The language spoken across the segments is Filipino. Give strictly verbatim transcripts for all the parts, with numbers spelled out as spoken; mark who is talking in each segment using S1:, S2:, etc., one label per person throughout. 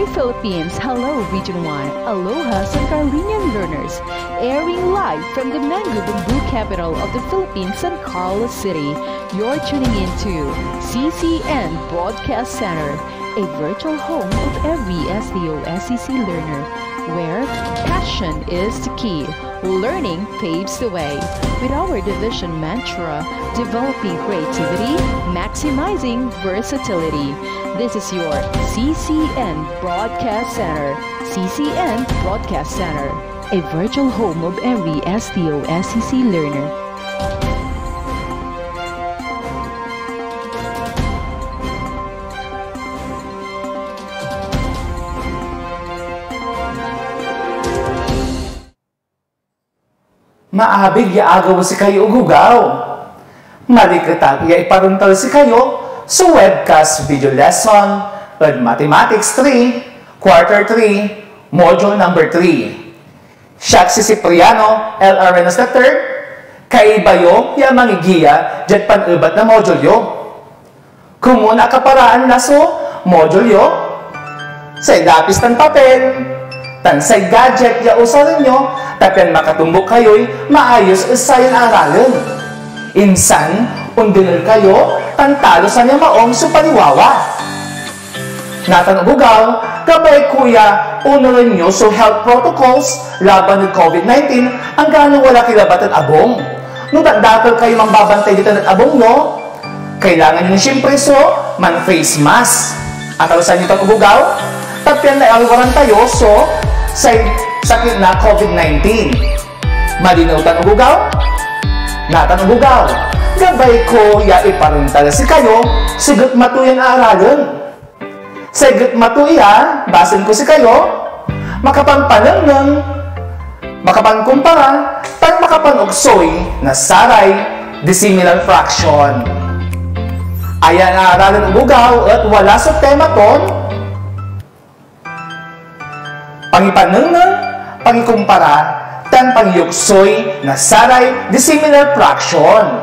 S1: Philippines, hello Region one, aloha San Carolinian learners, airing live from the Mango Bamboo capital of the Philippines, San Carlos City. You're tuning into C C N Broadcast Center, a virtual home of every S D O S C C learner, where passion is the key, learning paves the way. With our division mantra, developing creativity, maximizing versatility. This is your C C N Broadcast Center. C C N Broadcast Center, a virtual home of every S D O S C C learner.
S2: Maabig ya agaw si kayo ugugaw. Malikatag ya iparuntal si kayo sa webcast video lesson of Mathematics three, Quarter three, Module number three. Siya si Cipriano L. Arenas the third, kaibayo ya mangigiya dyan panubat na module yo. Kumuna kaparaan na so module yo. Sa lapis ng papel, tan sa gadget ya usarin nyo, tapian makatumbok kayo'y maayos usayin aralin. Insan, undinil kayo, tantalo sa niya maong supaniwawa. Natanubugaw, gabay kuya, unurin nyo so health protocols laban ng COVID nineteen ang gano'ng wala kilabatan abong. Nung dadakal kayo mambabantay dito ng abong no, kailangan nyo siyempre so, man face mask. At alusan nyo tanubugaw, tapian na aliwaran tayo so, sa sakit na COVID nineteen. Malinaw tanubugaw? Natanubugaw. Gabay ko ya iparuntal si kayo, sigot matuyan aralon. Sigot matuya, basin ko si kayo, makapangpananang, makapangkumpara, tan makapanugsoy na saray, dissimilar fraction. Ayan aralon ubugaw at wala sa tema ton, pangipananang, pangikumpara, tan pangyuksoy na saray dissimilar fraction.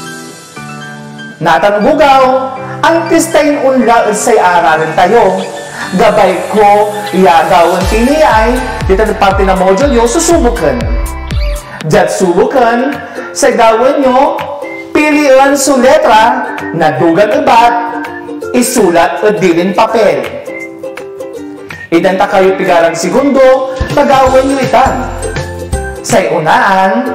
S2: Natanubugaw, ang tistain unla say aralin tayo. Gabay ko, iyagawan tiniyay, dito na parte na module yo, susubukan. Diyan subukan, sa gawin nyo, pilihan su letra, na dugan ubat, isulat o dilin papel. Idan ta kayo pigarang segundo, tagawan nyo itan. Sa unaan,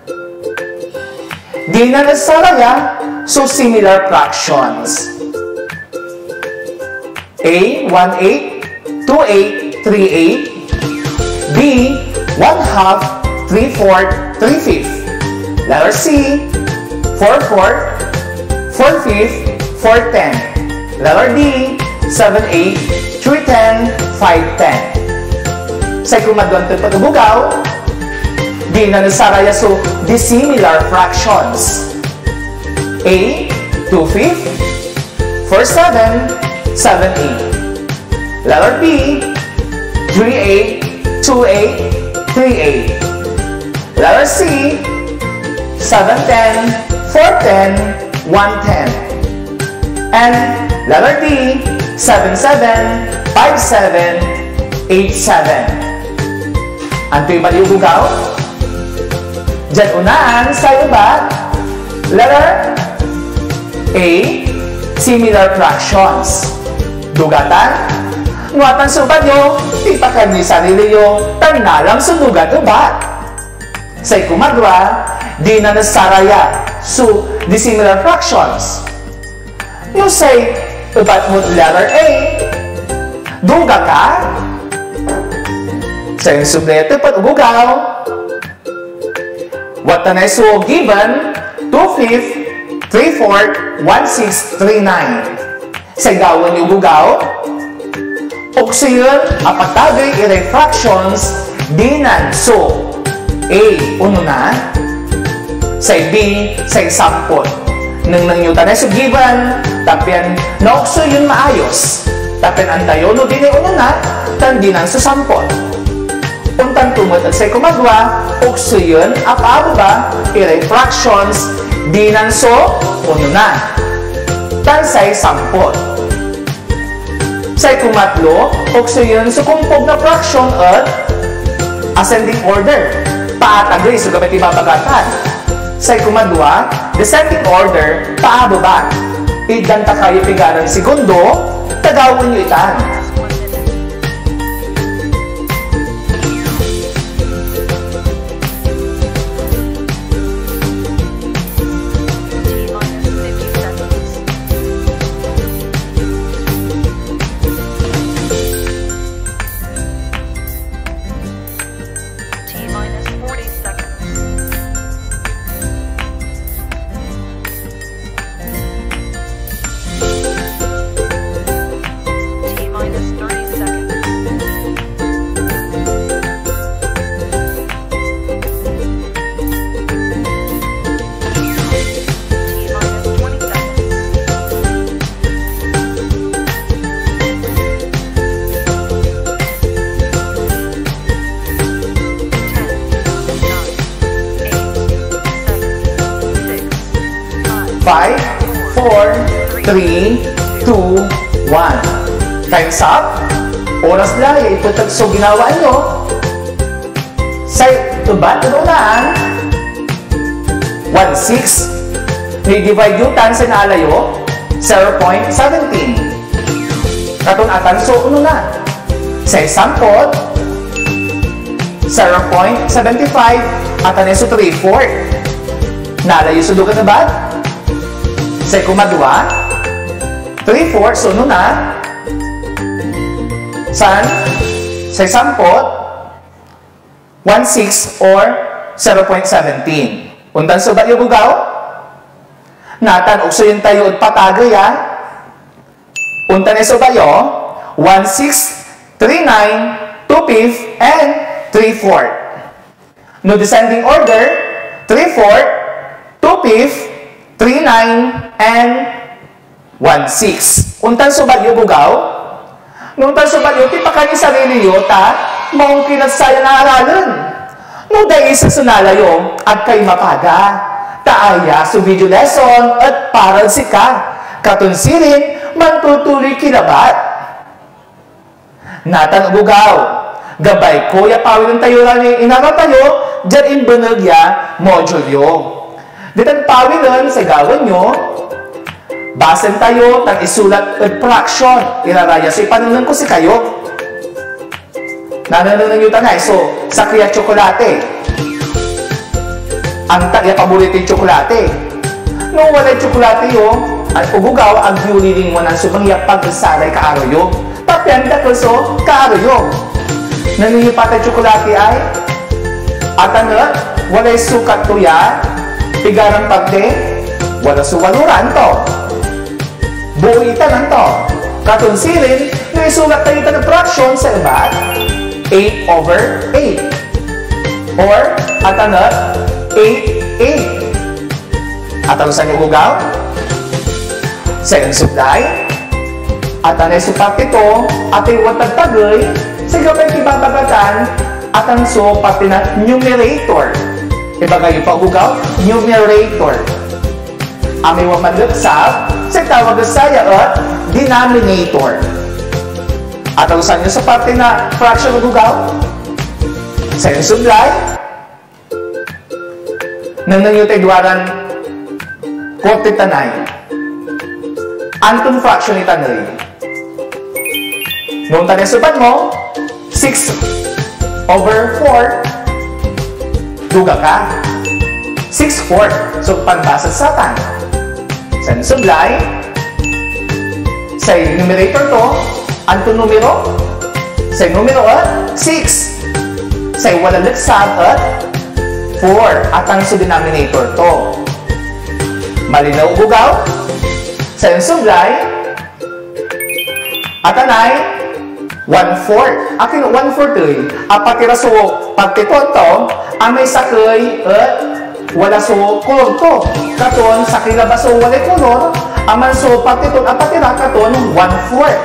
S2: di na nasaraya, so similar fractions. A, one eighth, two eighths, three eighths. B, one half, three fourths, three fifths. Letter C, four fourths, four fifths, four tenths. Letter D, seven eighths, three tenths, five tenths. Sa kumadwan ito patubugaw, di na nasaraya so dissimilar fractions. A, two fifths, four sevenths, seven eighths. Letter B, three eighths, two eighths, three eighths. Letter C, seven tenths, four tenths, one tenth. And letter D, seven seven, five seven, eight seven. Anto yung maliubugaw? Diyan unaan sa iba, letter A, similar fractions. Dugatan, nuatan subat nyo, tipakan ni sarili nyo, tanalang sudugat ubat. Sa ikumadwa, di na nasaraya, so dissimilar fractions. You say, ubat mo letter A, duga ka. Sa yung subleto, patubugaw. What na so given, two fifths, three fourths, one sixth, three ninths. Sa gawin yung bugaw, oksiyon, apatagay, irefractions, dinan. So, A, uno na. Sa B, sa example. Nang nangyutan na so given, tapian na oksiyon maayos. Tapian antayo, no din uno na, tan dinan sa sample. Untang tumot at sa kumadwa, oksiyon, apabo ba, irefractions, dinan so, uno na. Tan sa sample. Sa ikumatlo, okso yun sa kumpog na fraction at ascending order. Paatagay sa gamit ibabagatan. Sa ikumadwa, descending order, paababa. Idan ta kayo pigarang segundo, tagawan nyo itan. five, four, three, two, one. Time's up. Oras lang, iputag so ginawa nyo. Sa tubat, tunaan. one six. Ni-divide yung tan sa nalayo. zero point one seven. Katunatan, so uno na. Sa sampot, zero point seven five. Atan so three fourths. Nalayo sa dugan na ba? Sa kumadwa, three fourths, so na, san, sa sampot, one six or zero point one seven. Undan so ba yung bugaw? Natan, ukso yun tayo at patagay, ha? Undan so ba yun? one six, three nine, two fifths, and three fourths. No descending order, three fourths, two fifths, three nine, and one six. Untan subat yung bugaw? Nuntan subat yung tipakani sarili yung ta, maong kinatsaya na aralan. Nung dahil sa sunala yung at kay mapaga, taaya sa video lesson at paral si ka, katunsilin, mantutuloy kinabat. Natan bugaw, gabay ko ya pawin ng tayo rani inara tayo, dyan imbanagya module yung. Ditan pawilan sa gawan nyo, basen tayo, tang isulat at fraction. Iraraya sa ipanunan ko si kayo. Nananunan nyo tanay. So, sa kaya tsokolate. Ang tagya paborito yung tsokolate. Nung wala yung tsokolate yun, ang ubugaw, ang yuliling mo ng sumangyak pag-saray kaaro yun. Tapyan ka so, kaaro yun. Naninipat ang tsokolate ay, at ano, wala yung sukat to yan, pigarang pagde, wala suwaluran to. Buuitan lang to. Katunsilin, naisulat tayo ng fraction sa iba, eight over eight. Or, at ano, eight, eight. At ano sa nyo bugaw? Second supply. At ano yung supat ito, at yung watag-tagay, sa gabay ibabagatan, at ang so pati na numerator. Ibagay yung pagugaw, numerator. Aming wamanlagsab, sa tawag na saya at denominator. At ang saan nyo sa parte na fraction ng gugaw? Sa yung supply, nang nang yung taidwaran, kote tanay. Antong fraction ni tanay. Noong tanay subat mo, six over four, duga ka. six fourths. So, panbasa sa tan. Sa sublay, sa numerator to, anto numero? Sa numero at six. Sa walang lagsab at four. At ang sa denominator to. Malinaw bugaw? Sa sublay, at anay, one fourth. Akin, one fourth eh. Apatira so, pagtiton to, amay sakay at wala so kulor to. Katon, sakay na ba so wala kulor, aman so pagtiton, apatira katon, one fourth.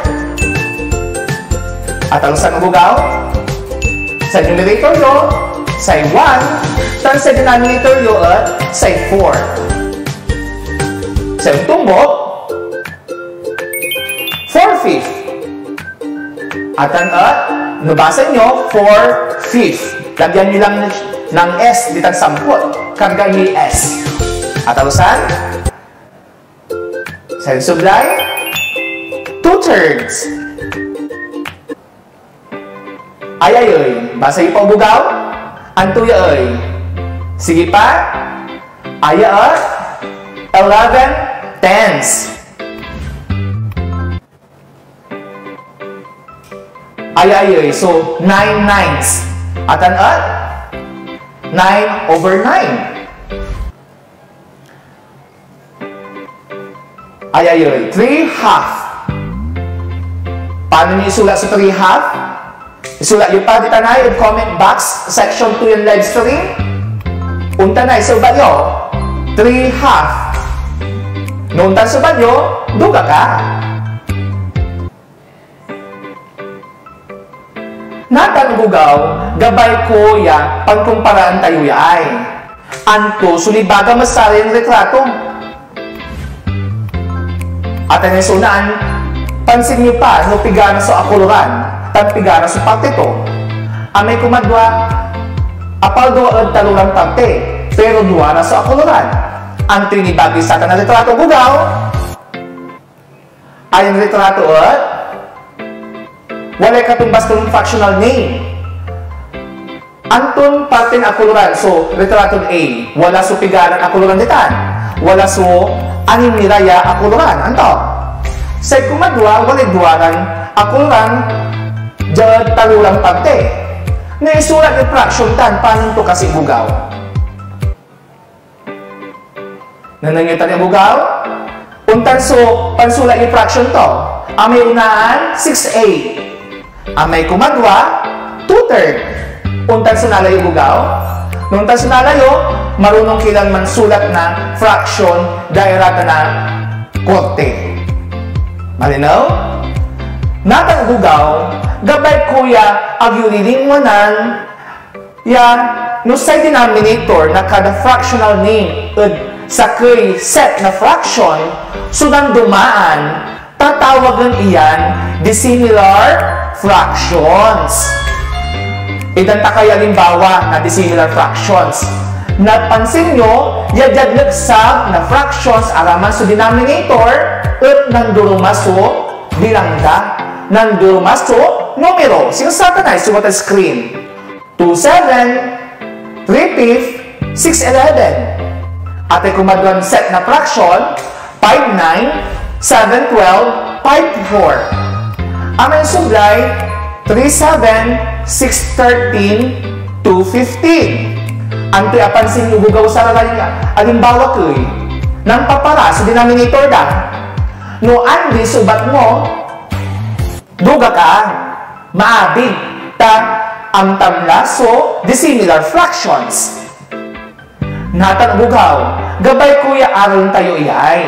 S2: At ang sa bugaw, sa numerator yo, say one, tan sa denominator yo at say four. Sa tumbok, four fifths. Atan at, nabasa nyo, four-fifth. Lagyan nyo lang ng S, ditang samput. Karga nyo S. At alusan, sa sublay, two-thirds. Ay, ay, ay. Basa yung pabugaw? Antuya, ay. Sige pa. Ay, ay. eleven tenths. Ay, ay, ay. So, nine ninths. Atan at? nine over nine. Ay, ay, ay. three half. Paano niyo isulat sa three half? Isulat yung pa, dita na yung comment box, section two yung live stream. Unta na, isulat nyo, three half. Noon tan subat nyo, duga ka. Natan gugaw, gabay ko ya, pagkumparaan tayo ya ay. Anto, sulibaga masari yung retrato. At ang sunaan, pansin nyo pa, no pigana sa akuluran. Pigana sa parte to. Amay kumadwa, apal doa at talulang parte, pero dua na sa akuluran. Ang tinibagi sa tanang retrato gugaw, ay ang retrato at walay katumbas ng fractional name. Antong parte ng akuluran, so retrato A, wala so piganan akuluran ditan, wala so anim niraya akuluran. Anto? Sa kumadwa, walay duwaran akuluran, diyan talulang parte. Naisulat yung fraction tan, paano ito kasi bugaw? Nanangitan yung bugaw? Untan so, pansulat yung fraction to. Amay unaan, six eight. Amay kumadwa, two third. Untan so nalayo bugaw? Nung tan so nalayo, marunong kilang mansulat na fraction dahil rata na korte. Malinaw? Natang bugaw, gabay kuya agyurilingonan ya no sa denominator na kada fractional name ed sa kay set na fraction sudan dumaan tatawagan iyan dissimilar fractions. Idan ta kay halimbawa na dissimilar fractions. Napansin nyo, yadjad nagsab na fractions araman sa denominator at nandurumaso bilangda. Nandurumaso numero. Sinasata na isulat sa screen. two seven, three fifth, six eleven. At ay kumadwan set na fraction, five nine, seven twelve, five four. Amay sublay, three seven, six thirteen, two fifteen. Anto'y apansin yung bugaw sa alimbawa ko'y nang papara sa denominator da. No andi subat mo, duga ka, maabig, ta ang tamlaso, dissimilar fractions. Natan bugaw, gabay kuya aron tayo iyay.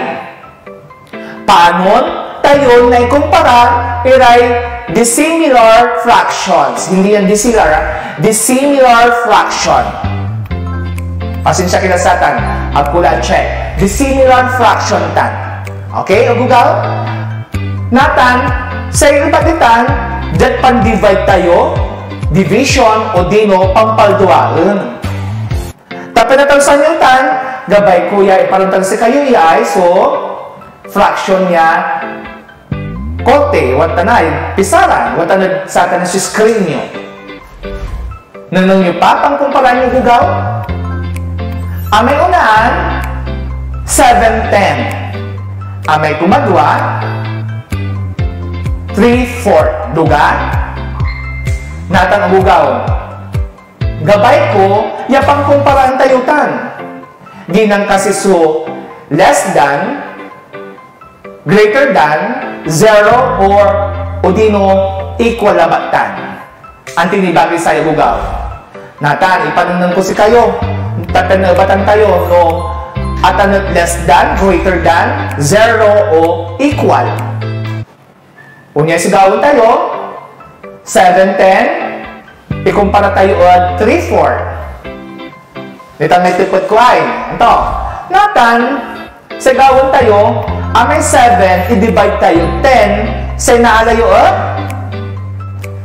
S2: Panon, tayo na ikumpara, iray dissimilar fractions. Hindi yan dissimilar, dissimilar fraction. Pasensya kinasatan, agpula check. Dissimilar fraction tan. Okay, agugaw? Natan, sa ibatitan, dat pan-divide tayo, division o dino pampalduaan. Tapos natansan yung tan, gabay kuya, iparuntan si kayo iay, so, fraction niya, kote, watanay, pisaran, watanay sa atin si screen nyo. Nanong nyo pa, pangkumpara nyo gugaw? Amay unaan, seven ten. Amay kumadwa, three fourth. Duga? Natang bugaw. Gabay ko, yapang kumparaan tayutan. Ginang kasi so, less than, greater than, zero, or, o dino, equal labatan. Antinibagi sa'yo bugaw. Natan, ipanunan ko si kayo. Tatanabatan tayo, no? Atanot less than, greater than, zero, o equal. Unya sigawin tayo, seven ten, ikumpara tayo at three four. Ditang may tipot ko ay, ito, natan, sigawin tayo, amay seven, i-divide tayo ten, say naalayo at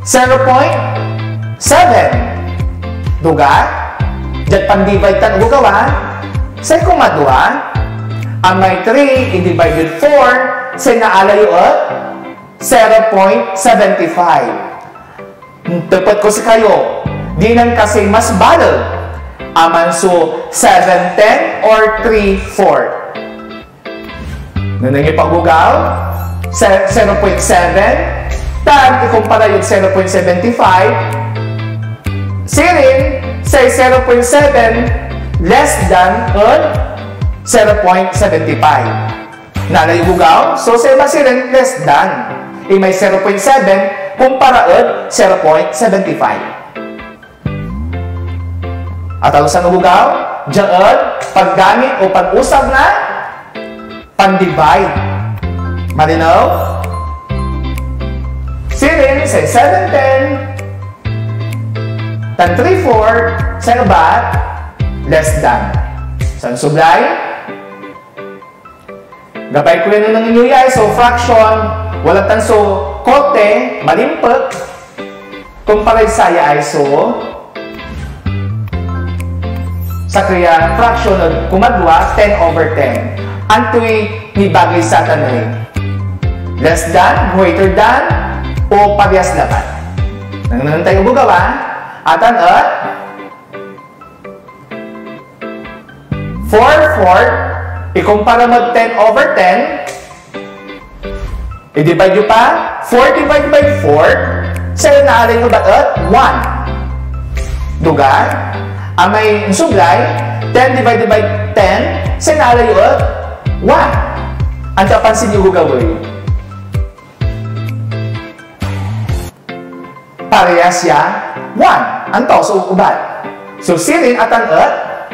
S2: zero point seven. Duga? Diyan pan-divide tan ugawa. Say kumadua. Amay three i-divide with four. Say naalayo at zero point seven five. Tepat ko si kayo. Di nang kasi mas balag. Aman so seven ten or three four. Nanang ipagugaw. zero point seven. Tan ikumpara yung zero point seven five. Sirin say zero point seven less than or zero point seven five. Nanay bugaw, so say masirin less than. I may zero point seven kumpara at zero point seven five. At ang sa bugaw, diyan paggamit o pag-usap na pan-divide. Malinaw? Sirin say seven ten tan three four sa bat less than. San sublay? Gabay ko yan ng inyo yay. So fraction, wala tan so kote, malimpag. Kumpara saya ay so sa kaya fraction ng kumadwa, ten over ten. Antoy ni bagay sa tanay. Less than, greater than, o parehas dapat. Nanganan tayo bugawa. Atan at four fourth, ikumpara mo ten over ten, i-divide nyo pa, four divided by four, sa'yo naalay nyo ba at one. Duga, ang may sublay, ten divided by ten, sa'yo naalay nyo at one. Ang kapansin nyo gagawin. Parehas siya, one. Anto, so ubat. So, sirin atan at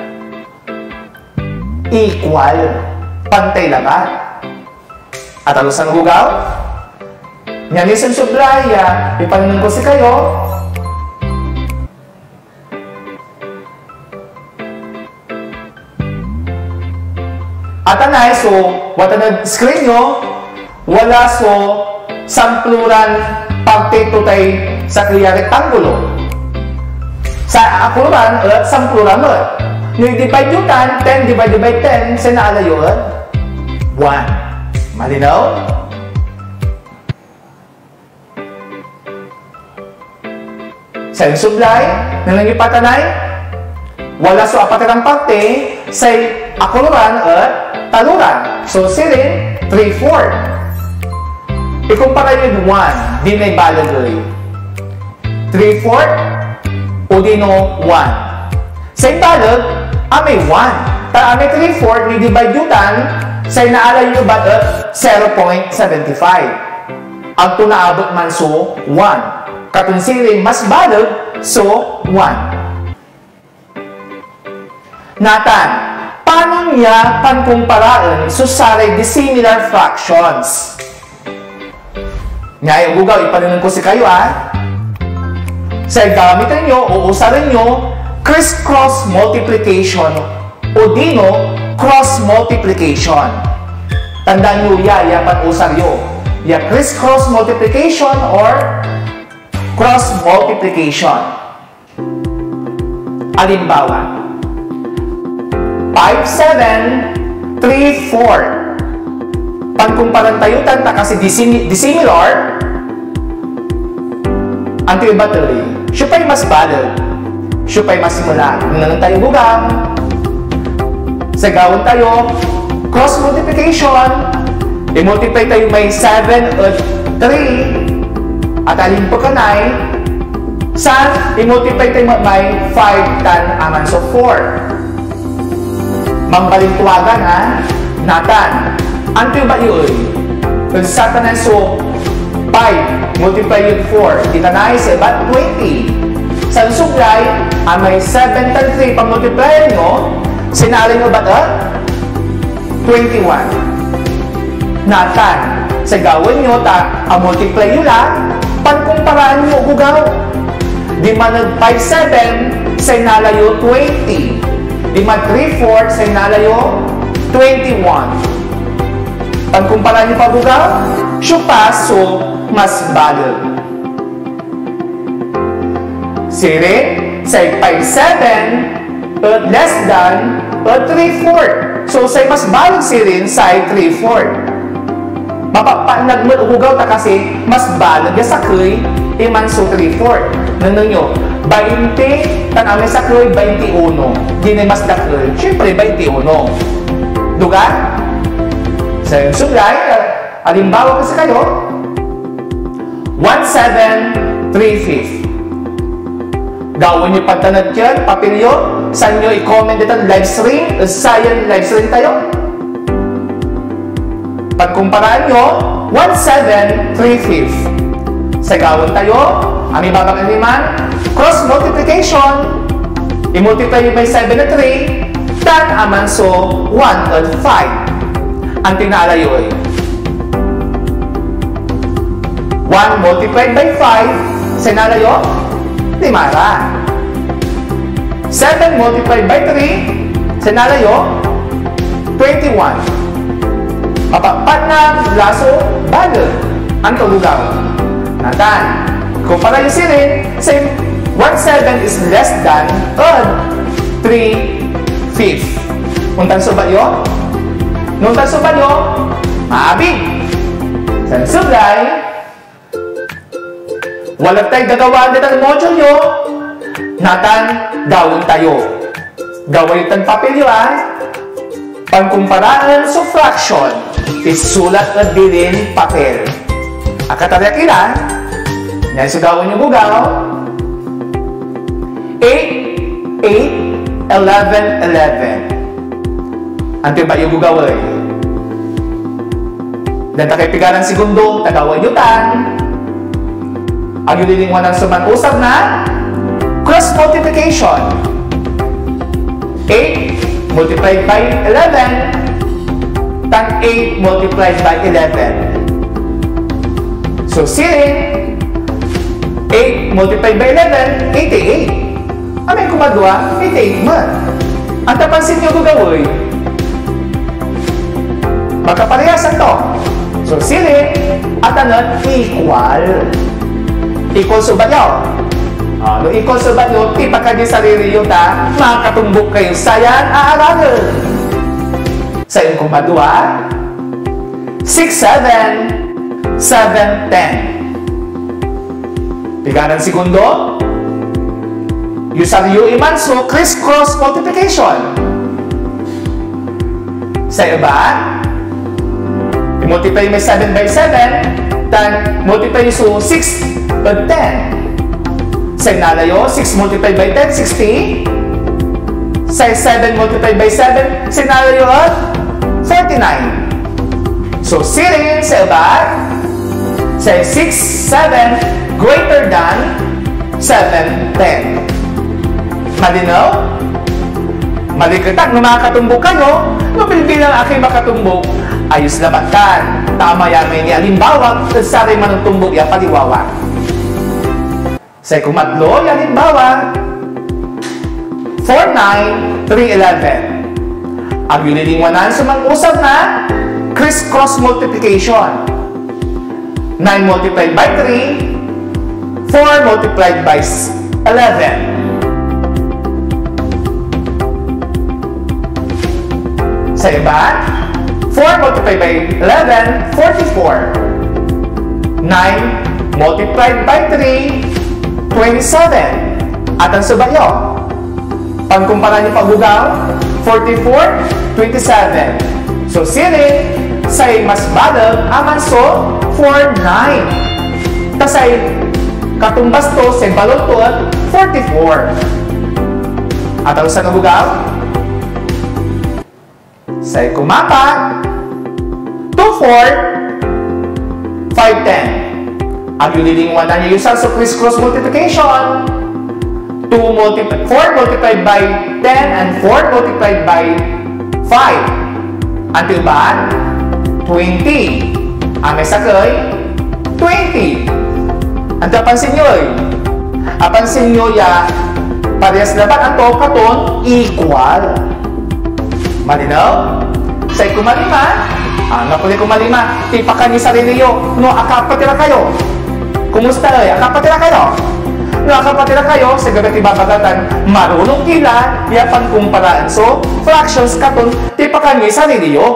S2: equal. Pantay labat. At ano sa nagugaw? Nyanisan sublaya. Ipanin ko si kayo. At anay, so, wata na screen nyo, wala so, sampluran pagtito tay sa kriya rektangulo. Sa akuluran, at sampluran mo. Nag-divide yung tan, ten divided by ten, sa naalayo at one. Malinaw? Sa yung sublay, na nangipatanay, wala so apatirang parte, sa akuluran at taluran. So, sirin, three fourth. Ikumpara yun one, di may balagay. three fourth, o dino one. Sa balag, amay one. Ta amay three fourth, ni-divide yutan, sa inaalay nyo ba at zero point seven five. Ang tunaabot man so, one. Katunsirin mas balag, so, one. Natan, paano niya pankumparaan so saray dissimilar fractions? Ngayon, gugaw, ipanunan ko si kayo, ah. Sa gamitan nyo o usarin nyo, criss-cross multiplication o dino cross multiplication. Tandaan nyo, ya, ya, pan-usar nyo. Ya, criss-cross multiplication or cross multiplication. Halimbawa, five seven three four. Pagkumparan tayo, tanta kasi dissimilar, ang tiyo battery, siya pa'y mas balag. Siya pa'y mas simula. Nung tayo bugang, sa gawin tayo, cross multiplication, i-multiply tayo may seven at three, at alin po kanay, sa i-multiply tayo may five tan aman so four. Mambalintuwagan ha, natan. Anto ba yun? Kung sa tanan so, five multiply with four, ditanay sa iba't twenty. Sa sublay, ang may seven tan three, pag multiply nyo, sinalin nyo ba ito? twenty-one. Natan, sa gawin nyo, ta, ang multiply nyo lang, pagkumparaan nyo, gugaw. Di man five seven, sa inalayo twenty. Di man three four, sa inalayo twenty-one. Pagkumparaan nyo pa, gugaw, siya pa, so, mas bagal. Sirin, say five seven, at less than, at three four. So, say mas balag sirin, say three four. Mapapanag mo, ugaw ta kasi, mas balag ya sakay, iman so three four. Nanon nyo, twenty, tanamay sakay, twenty-one. Di na mas dakay, syempre, twenty-one. Duga? Sa yung sublay, alimbawa kasi kayo, one seven three five. Gawin nyo pagtanad yan, papilyo, saan nyo i-comment dito live stream, saan live stream tayo? Pagkumparaan nyo, one seven three five. Sa gawin tayo, ang ibabang animan, cross multiplication, i-multiply by seven at three, tan aman so one at five. Ang tinalayo ay one multiplied by five, sinalayo, limara. seven multiplied by three, sinalayo, twenty-one. Mapapat na laso, bago. Ang tulugaw. Natan, kumpara yung sirin, same, one seven is less than odd three fifth. Untan suba yun? Nuntan suba yun? Maabig. Sa sublay, walang tayo gagawaan dito ng module nyo, natan, gawin tayo. Gawin itong papel ah. Pangkumparaan sa fraction, isulat na din papel. Akatarya kila, yan sa gawin nyo bugaw, eight, eight, eleven, eleven. Anto ba yung gugawin? Dan takay pigaran segundo, tagawan nyo tan. Ang yulilingwan ng suman-usap na cross multiplication. eight multiplied by eleven, tan eight multiplied by eleven. So, sirin, eight multiplied by eleven, eighty-eight. Amay kumadwa, eighty-eight man. Ang tapansin nyo gugawin, magkaparehasan to. So, sirin, at ano, equal. Equal sa banyo. Uh, no equal sa banyo, di pa kayo sarili yun na makatumbok kayo sayan aaralan. Sa iyong kumadwa, six, seven, seven, ten. Pigaran segundo, yung sariyo iman, so criss-cross multiplication. Sa iyo ba? I-multiply may seven by seven, then multiply so six by ten. Sa nalayo, six multiplied by ten, sixty. Sa seven multiplied by seven, sa nalayo at forty-nine. So, sirin sa iba, sa six, seven, greater than seven, ten. Malinaw? Malikitag, nung makakatumbok kayo, nung bilbilang aking makatumbok, ayos labatan. Tama yamin niya. Halimbawa, sari man ang tumbok ya paliwawa. Sa kumatlo, halimbawa, four, nine, three, eleven. Ang yulilingwanan sa mag-usap na criss-cross multiplication. nine multiplied by three, four multiplied by eleven. Sa iba, four multiplied by eleven, forty-four. nine multiplied by three, twenty-seven. At ang subayo, pagkumpara niyo pagbugaw, forty-four, twenty-seven. So, sirin, say mas balag, aman so, four, nine. Tasay, katumbas to, say balot to at forty-four. At ang sa nabugaw, say kumapa, two, four, five, ten. Ang yulilingwanan niyo yung sa criss-cross multiplication. two multiplied, four multiplied by ten and four multiplied by five. Until ba? twenty. Ang may sakay, twenty. Ang tapansin nyo eh. Apansin nyo ya, parehas dapat ang to katon equal. Malinaw? Say kumalima, ah, napuli kumalima, tipakan ni sarili yo, no, akapatira kayo. Kumusta eh? Akapatira kayo. nakapatid na kayo sa gabi ibabagatan marunong kila yapan kumparaan. So, fractions katon ti pakani sarili yo.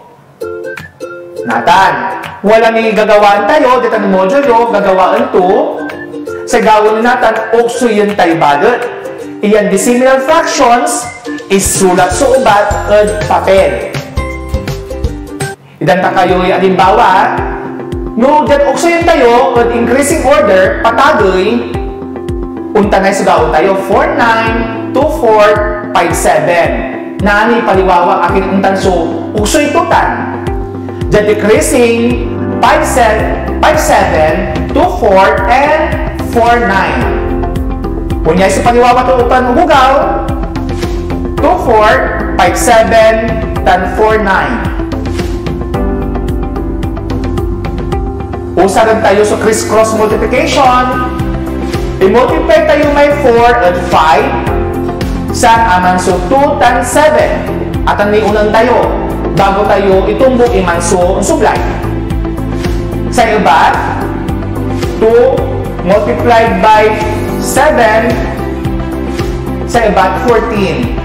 S2: Natan, wala ni gagawaan tayo, dito ng module yo, gagawaan to. Sa gawin natin, okso yun tayo bagot. Iyan di similar fractions, isulat sa ubat at papel. Idan ta kayo yung alimbawa, no, that okso yun tayo at increasing order, patagoy, unta na sa gawin tayo, four, nine, two, four, five, seven. Nani paliwawa akin untan so, okso ito tan. The decreasing five, seven, two, four, and four, nine. Kunya sa paniwawa ito upan hugaw, two, four, five, seven, and four, nine. Usa rin tayo sa criss-cross multiplication. I-multiply tayo may four and five. San aman so two and seven. At ang niunan tayo. Bago tayo itumbok iman so sublay. Sa iba, two multiplied by seven, sa iba, fourteen.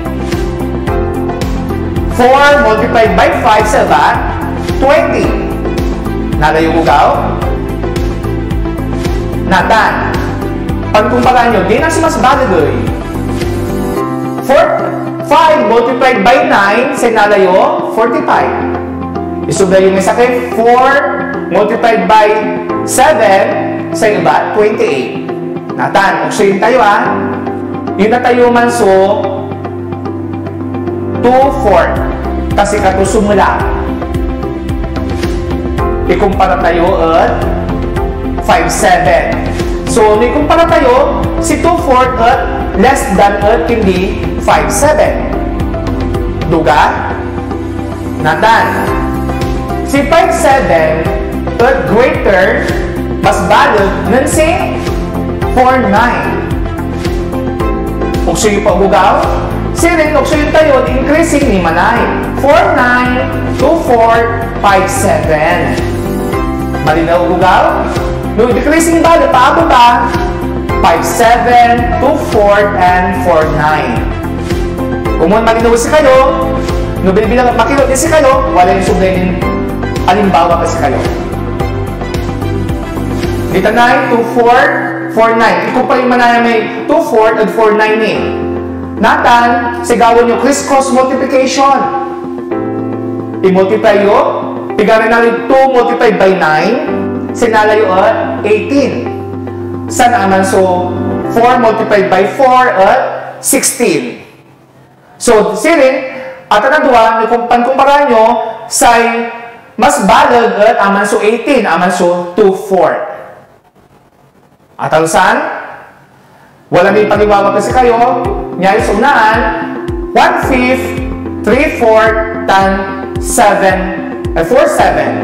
S2: four multiplied by five, sa iba, twenty. Nada yung ugaw? Natan. Pagkumpara nyo, di na si mas bagay. five multiplied by nine, sa nalayo, forty-five. Isubla yung isa kay four multiplied by seven, sa iba, twenty-eight. Natan, uksayin tayo ah. Yun na tayo man so, two, four. Kasi kato sumula. Ikumpara tayo at five, seven. So, ikumpara tayo si two, four at less than at hindi five, seven. Duga? Natan. Si five, seven at greater, mas balog nun si four, nine. Ukso yung pagugaw. Si rin, ukso yung tayo, increasing ni manay. four, nine, two, four, five, seven. Malinaw ugaw? No, decreasing balog, paabo ba? five, seven, two, four, and four, nine. Kung mo malinaw si kayo, no, bilang makilot si kayo, wala yung sublay din alimbawa kasi kayo. Dito nine, two, four, four, nine. Ikaw pa yung manaya may two, four, and four, nine eh. Natan, sigawan yung criss-cross multiplication. I-multiply yun. Pigarin natin two multiplied by nine. Sinala yun at eighteen. Sana naman so, four multiplied by four at sixteen. So, sirin, at ang nadwa, kung pankumpara nyo, say, mas balag at aman so eighteen, aman so two, four. At ang saan? Wala may paniwawa kasi kayo. Nyari sa unaan, one fifth, three fourth, tan seven, four, seven.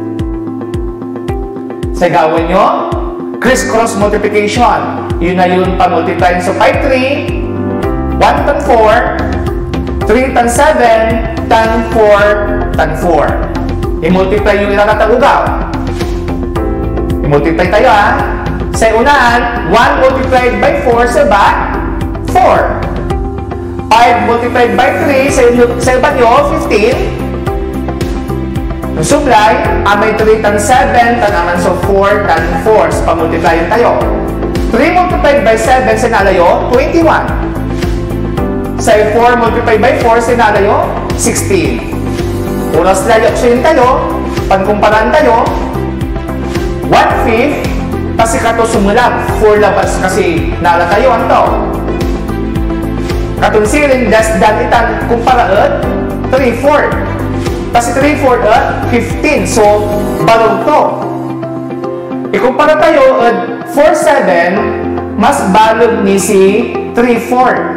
S2: Sigawan nyo, criss-cross multiplication. Yun na yun pa-multiply sa five, three, one tan four, three tan seven, tan four, tan four. I-multiply yung ilang natagugaw. I-multiply tayo ah. Sa unaan, one multiplied by four sa ba? four. five multiplied by three sa, sa iba nyo, fifteen. Yung sublay, amay three tan seven, tan aman so four tan four. So, pamultiplyin tayo. three multiplied by seven sa nalayo, twenty-one. Sa four multiplied by four sa nalayo, sixteen. Uras layo so yun tayo, pagkumparan tayo, one fifth, kasi kato sumulag, four labas kasi nala tayo ang to. Katong sirin, less than itan, kumpara at three fourth. Kasi three fourth at fifteen, so balog to. Ikumpara tayo at four, seven, mas balog ni si three fourth.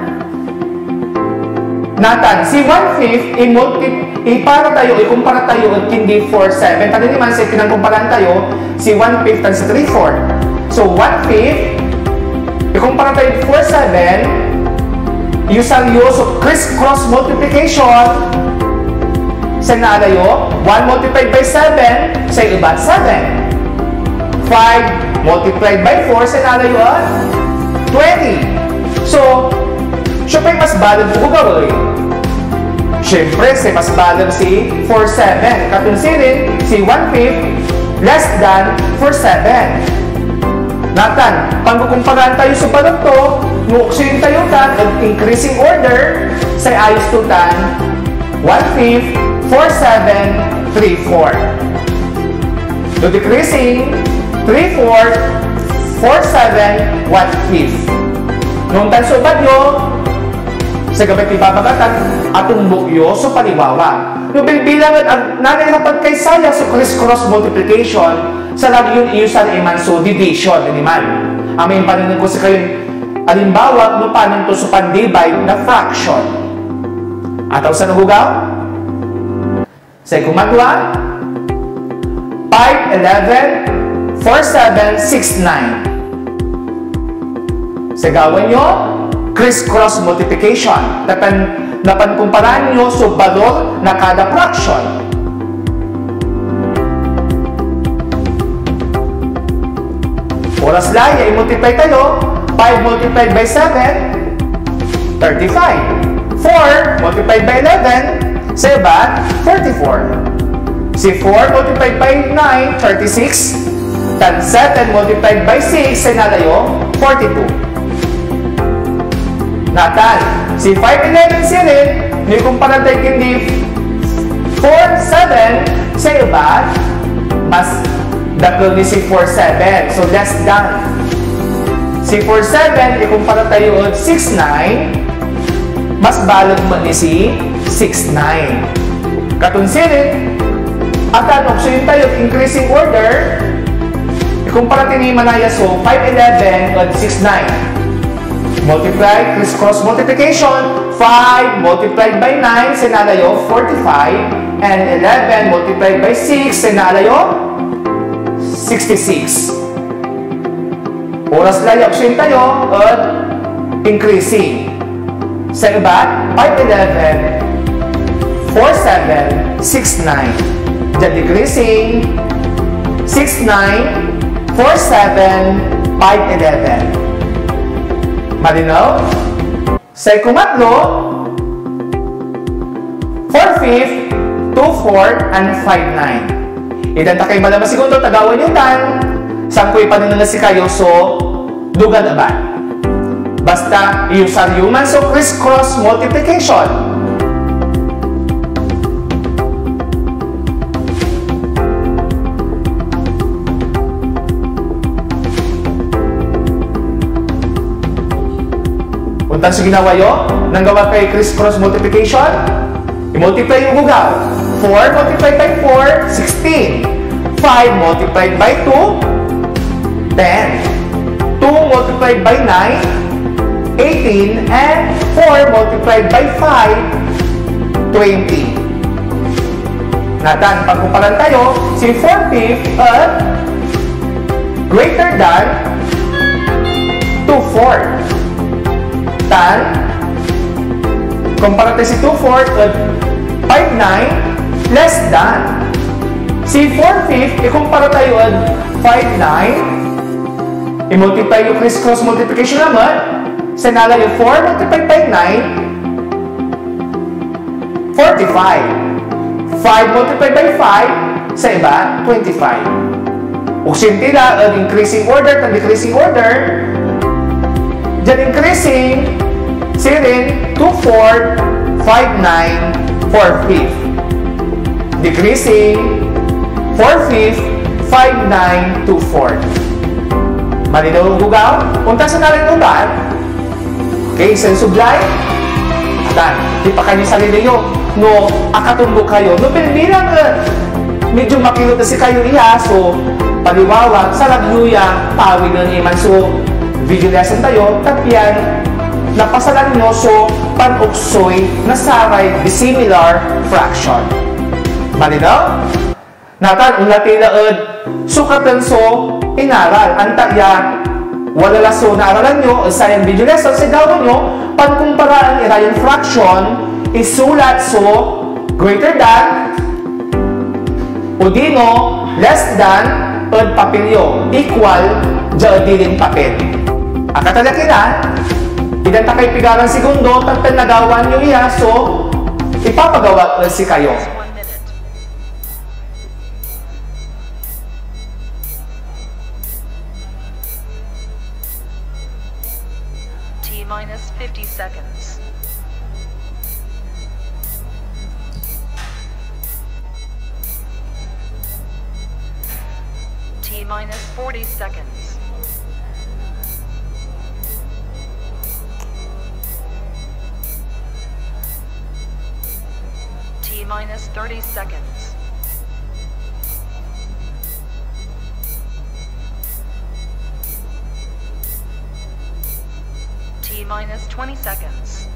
S2: Natan, si one fifth, ipara tayo, ikumpara tayo at hindi four, seven. Tadi naman sa pinangkumparan tayo, si one fifth at si three fourth. So, one fifth, ikumpara tayo four, seven, usang use of criss-cross multiplication, sa nalayo, one multiplied by seven, sa iba, seven. five multiplied by four, sa nalayo, twenty. So, syempre mas balog ko gawin. Syempre, si mas balog si four seven. Katunsirin, si one fifth less than four seven. Natan, pag kukumparahan tayo sa balog to, muksin tayo tan, increasing order, sa ayos to tan, one fifth, four seven, three four. So, decreasing, three four, four seven, one fifth. Nung tan so badyo, sa gabay ibabagatan, atong bukyo so paliwawa. Yung bilbilang at nangyayapag kay saya sa criss-cross multiplication, sa lagi yun iusan iman so division animal. Amin paninan ko sa kayo, alimbawa, no paano to so pandivide na fraction. Ataw sa nahugaw? Sa kumatwa, five, eleven, four, seven, six, nine. Sa gawan nyo, criss-cross multiplication. Napan, napankumparan nyo so balor na kada fraction. Oras laya, i-multiply tayo. five multiplied by seven, thirty-five. four multiplied by eleven, seven, forty-four. Si four multiplied by nine, thirty-six. Tan seven multiplied by six, ay nalayo, forty-two. Natan, si five, eleven, sirin, ni kumpara tayo kindi four, seven, sa iba, mas dakil ni si four, seven. So, less than. Si four, seven, ikumpara tayo od six, nine, mas balog mo ni si six, nine. Katunsirin, at anok, so yun tayo, increasing order, ikumpara tayo ni Manaya, so five, eleven, od six, nine. Multiply, criss-cross multiplication, five multiplied by nine, sinalayo, forty-five, and eleven multiplied by six, sinalayo, sixty-six. Oras layo, option tayo, at increasing. Sa iba, five, eleven, four, seven, six, nine. Diyan decreasing, six, nine, four, seven, five, eleven. Malinaw? Sa ikumatlo, four fifth, two four, and five nine. Idan takay malamas segundo, tagawan yung tan. Sangkoy pa nila si kayo, so dugan ba? Basta, iusan human, so criss-cross multiplication. Punta sa ginawa yo, nang gawa kay criss-cross multiplication, i-multiply yung hugaw. four multiplied by four, sixteen. five multiplied by two, ten. two multiplied by nine, eighteen. And four multiplied by five, twenty. Natan, pagkumparan tayo, si four fifth at greater than two fourth. Tan, kumpara tayo si two fourth at five nine, less than. Si four fifth, ikumpara tayo at five nine, i-multiply yung criss-cross multiplication naman, sinala yung four multiplied by nine, forty-five. five multiplied by five, sa iba, twenty-five. Uksin tila, ang increasing order, ang decreasing order, dyan increasing, sirin, two fourth, five nine, four fifth. Decreasing, four fifth, five nine, two fourth. Malinaw ang hugaw? Punta sa narin ubat. Okay, sa sublay. Atan, di pa kayo sarili nyo. No, akatumbo kayo. No, bilang uh, medyo makilot na si kayo iya. So, paliwawag, sa lagyuya, pawin ng iman. So, video lesson tayo, tapyan, napasalan nyo, so, panuksoy na saray dissimilar fraction. Malinaw? Natan, unatinaad, sukatan so, inaral. Antaya, wala laso na aralan nyo, sa yung video lesson, sa gawin nyo, pankumparaan irayan fraction, isulat so, greater than, udino, less than, at papilyo, equal, dyan dilin papel. Akatalakinan, idan takay pigarang segundo, tagtan nagawan nyo iya, so, ipapagawa si kayo.
S3: T minus fifty seconds. T minus forty seconds. T minus thirty seconds. T minus twenty seconds.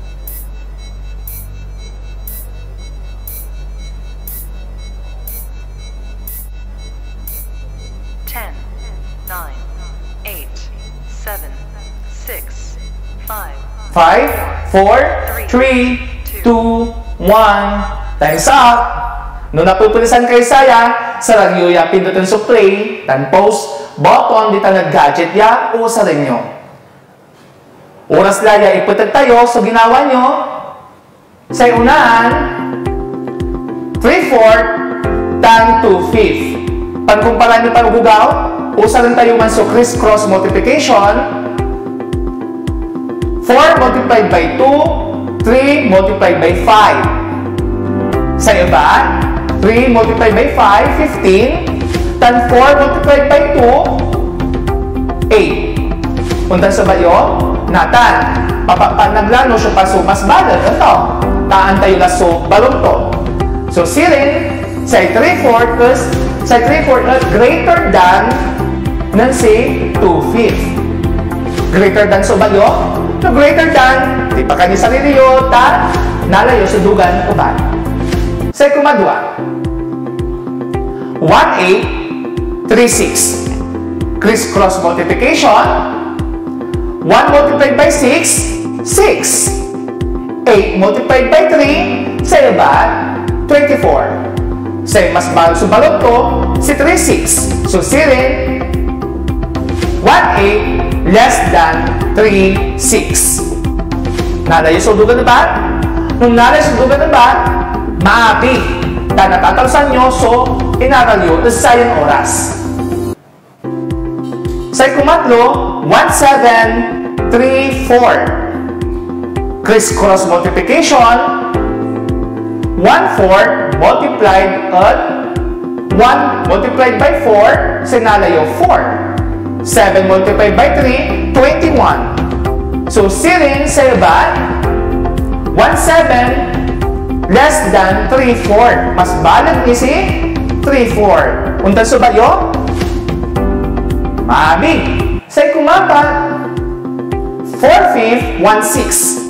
S3: ten, nine, eight, seven, six, five,
S2: five, four, three, two, one, time's up! Nung napupulisan kayo saya, sa ragyo ya pindutin sa play, tan post, button, di ta nag-gadget ya, o sa rin nyo. Oras laya, iputag tayo, so ginawa nyo, sa unahan, three fourths, tan two fifths. Pagkumpara nyo panugugaw, usa rin tayo man so criss-cross multiplication. four multiplied by two, three multiplied by five. Sa iba, three multiplied by five, fifteen. Tan four multiplied by two, eight. Punta sa bayo, natan. Papapan naglano siya pa so mas bagal. Ito, taan tayo na so balunto. So, sirin, sa three fourths, sa three fourths greater than ng si two fifths. Greater than so bayo, no greater than, di pa kanya sarili yun, ta, nalayo sa dugan o ba. Sa kumadwa, one eight, three six. Criss-cross multiplication, one multiplied by six, six. eight multiplied by three, sa iba, twenty-four. Sa mas bago sa balot ko, si three six. So, sirin, one eight less than three six. Nalayo sa dugan na ba? Nung nalayo sa dugan na ba, maapi. Ta natatalsan nyo, so, inaral yun, sayang oras. Sa kumatlo, one seven, three four. Criss-cross multiplication, one fourth multiplied at one multiplied by four, sinalayo four. seven multiplied by three, twenty-one. So, sirin sa iba, one seven less than three fourths. Mas balag ni si three fourths. Untan sa bayo? Mabi. Sa kumapa, four fifths, one sixth.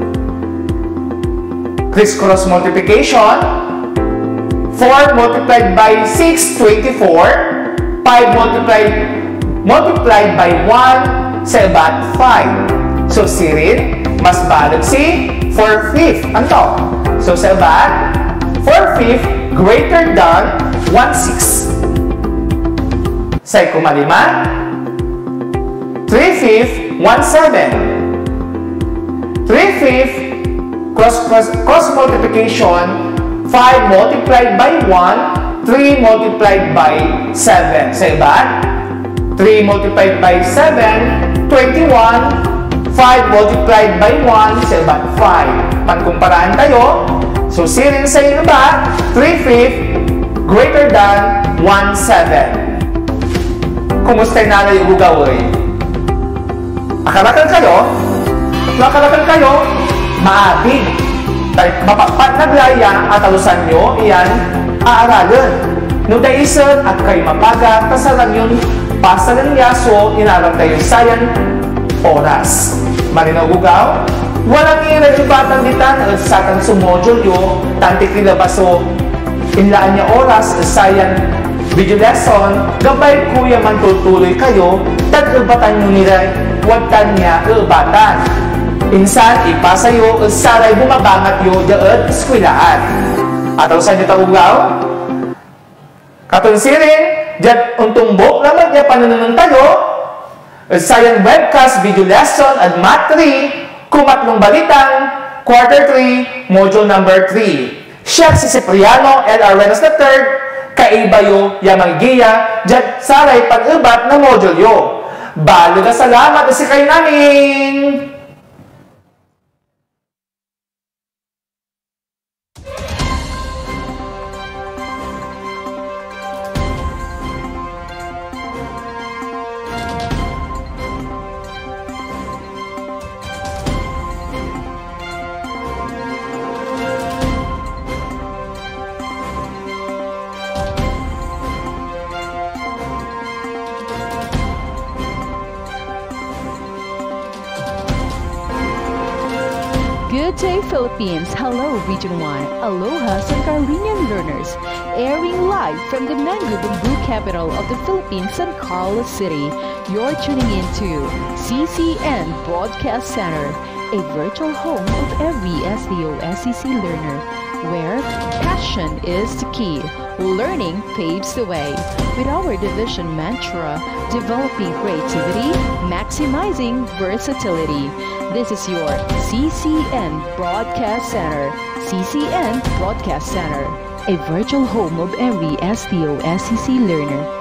S2: Criss-cross multiplication, four multiplied by six, twenty-four. five multiplied multiplied by one, sa iba't five. So, sirin, mas balag si four fifths. Ano? So, sa iba't, four fifths greater than one sixth. Sa kumalima, three fifths, one seventh. three fifths cross, cross, cross multiplication, five multiplied by one, three multiplied by seven. Sa iba't, three multiplied by seven, twenty-one. five multiplied by one, sa iba't five. Pagkumparaan tayo, so sirin sa iyo ba, three fifths greater than one seventh. Kumusta na yung ugawin? Akarakal kayo? Akarakal kayo? Maabig. Mapapat na glaya at alusan nyo, iyan, aaralin. No daisan at kayo mapaga, kasalan yun, pasalan yaso, inalang tayo sayan, oras. Malinaw ugaw? Walang irelibatan ditan at sa kang sumodule yo, tantik nila baso, inlaan niya oras, sayan, video lesson, gabay kuya man tutuloy kayo, tag-ubatan nyo nila, huwag niya ubatan. Insan, ipasa yo, saray bumabangat yo, daad, eskwilaan. At ang sa inyo taugaw? Katunsirin, dyan untumbok, lamat niya panununan tayo, Science Webcast Video Lesson at Math three, Kumatlong Balitang, Quarter three, Module Number three. Siya si Cipriano L. Arenas the third, kaibayo yamang giya, dyan saray pag-ubat na module yo. Balo na salamat na si kayo namin!
S1: Good day, Philippines. Hello, Region one. Aloha, San Carlinian learners. Airing live from the Mango Bamboo capital of the Philippines, San Carlos City. You're tuning into C C N Broadcast Center, a virtual home of every S D O S C C learner, where passion is the key. Learning paves the way. With our division mantra, developing creativity, maximizing versatility. This is your C C N Broadcast Center. C C N Broadcast Center, a virtual home of every S D O S C C learner.